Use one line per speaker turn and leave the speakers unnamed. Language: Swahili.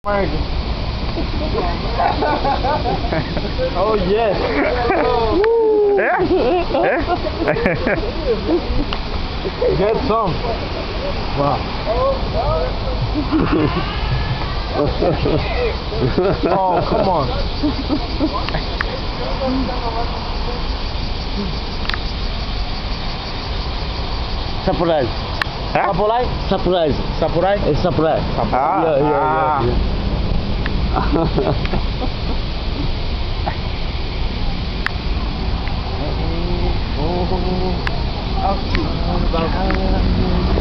Oh yes. Get some. Wow. Oh, come on.
Surprise.
Samurai?
Surprise.
Samurai?
It's surprise.
Ah,
Yeah.